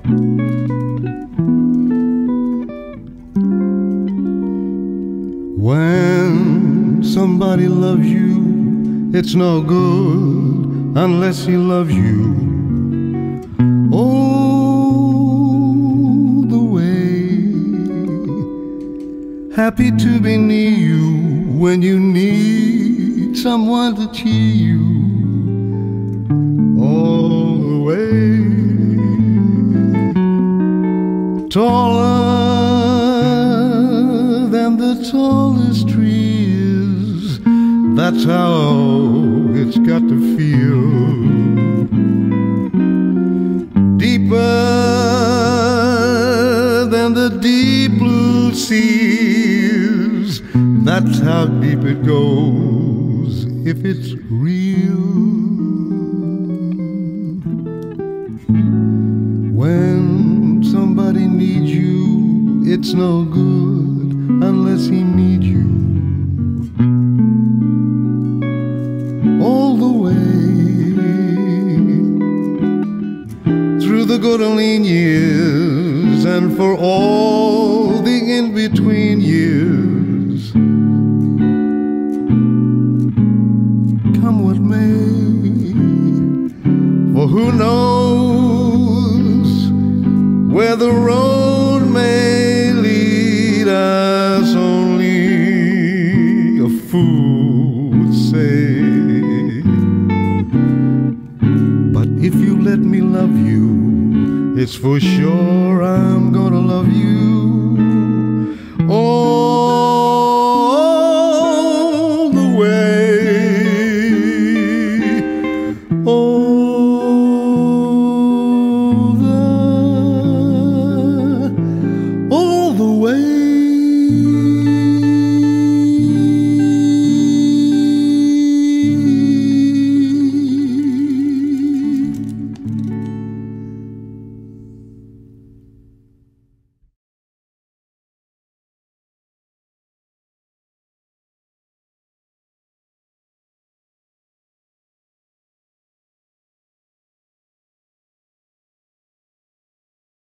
When somebody loves you, it's no good unless he loves you all the way. Happy to be near you when you need someone to cheer you all the way. Taller than the tallest tree is, that's how it's got to feel. Deeper than the deep blue seas, that's how deep it goes if it's real. When somebody needs you, it's no good unless he needs you all the way. Through the good and lean years and for all the in-between years, come what may, for who knows where the road may lead us, only a fool would say. But if you let me love you, it's for sure I'm gonna love you all the way. Oh,